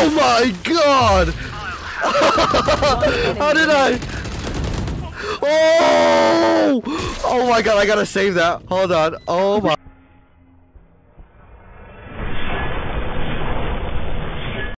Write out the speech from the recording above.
Oh my god! How did I? Oh! Oh my god, I gotta save that. Hold on. Oh my.